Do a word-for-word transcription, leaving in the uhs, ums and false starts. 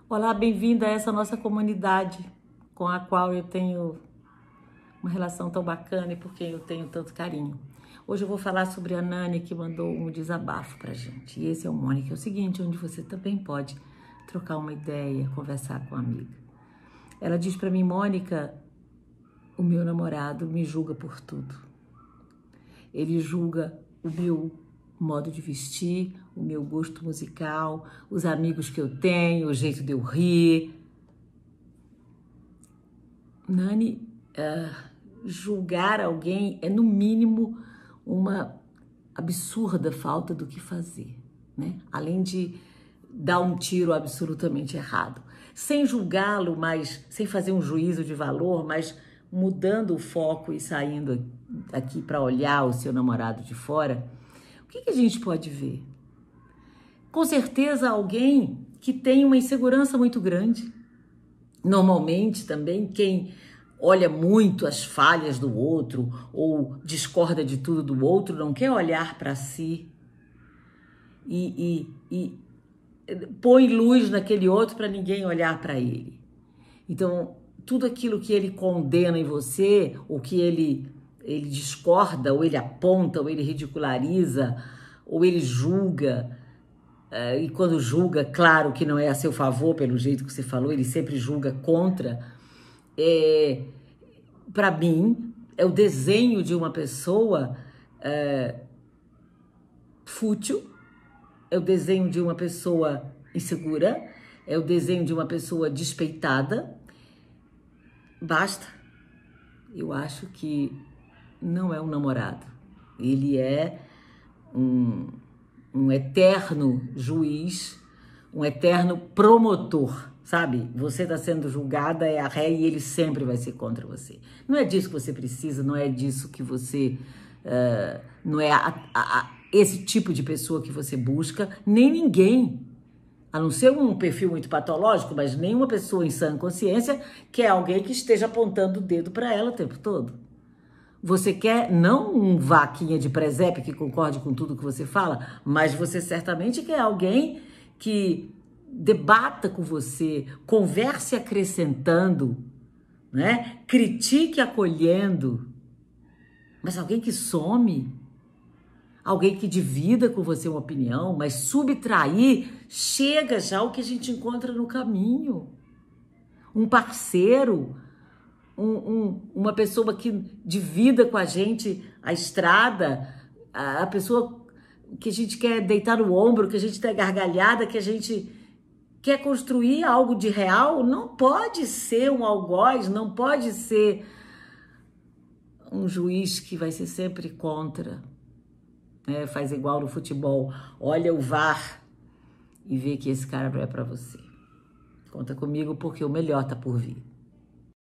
Olá, bem-vinda a essa nossa comunidade com a qual eu tenho uma relação tão bacana e por quem eu tenho tanto carinho. Hoje eu vou falar sobre a Nani, que mandou um desabafo pra gente. E esse é o Mônica, é o seguinte, onde você também pode trocar uma ideia, conversar com uma amiga. Ela diz pra mim: Mônica, o meu namorado me julga por tudo. Ele julga o meu modo de vestir, o meu gosto musical, os amigos que eu tenho, o jeito de eu rir. Nani, uh, julgar alguém é no mínimo uma absurda falta do que fazer, né? Além de dar um tiro absolutamente errado. Sem julgá-lo, mas sem fazer um juízo de valor, mas mudando o foco e saindo aqui para olhar o seu namorado de fora, o que, que a gente pode ver? Com certeza alguém que tem uma insegurança muito grande. Normalmente também quem olha muito as falhas do outro ou discorda de tudo do outro não quer olhar para si e, e, e põe luz naquele outro para ninguém olhar para ele. Então, tudo aquilo que ele condena em você, ou que ele, ele discorda, ou ele aponta, ou ele ridiculariza, ou ele julga, uh, e quando julga, claro que não é a seu favor, pelo jeito que você falou, ele sempre julga contra. É, para mim, é o desenho de uma pessoa uh, fútil, é o desenho de uma pessoa insegura, é o desenho de uma pessoa despeitada. Basta. Eu acho que não é um namorado. Ele é um, um eterno juiz, um eterno promotor, sabe? Você está sendo julgada, é a ré e ele sempre vai ser contra você. Não é disso que você precisa, não é disso que você... Uh, não é a, a, a, esse tipo de pessoa que você busca, nem ninguém. A não ser um perfil muito patológico, mas nenhuma pessoa em sã consciência quer alguém que esteja apontando o dedo para ela o tempo todo. Você quer não um vaquinha de presépio que concorde com tudo que você fala, mas você certamente quer alguém que debata com você, converse acrescentando, né? Critique acolhendo, mas alguém que some, alguém que divida com você uma opinião, mas subtrair, chega já o que a gente encontra no caminho. Um parceiro, um, um, uma pessoa que divida com a gente a estrada, a, a pessoa que a gente quer deitar no ombro, que a gente tem gargalhada, que a gente quer construir algo de real, não pode ser um algoz, não pode ser um juiz que vai ser sempre contra. É, faz igual no futebol, olha o V A R e vê que esse cara não é para você. Conta comigo porque o melhor tá por vir.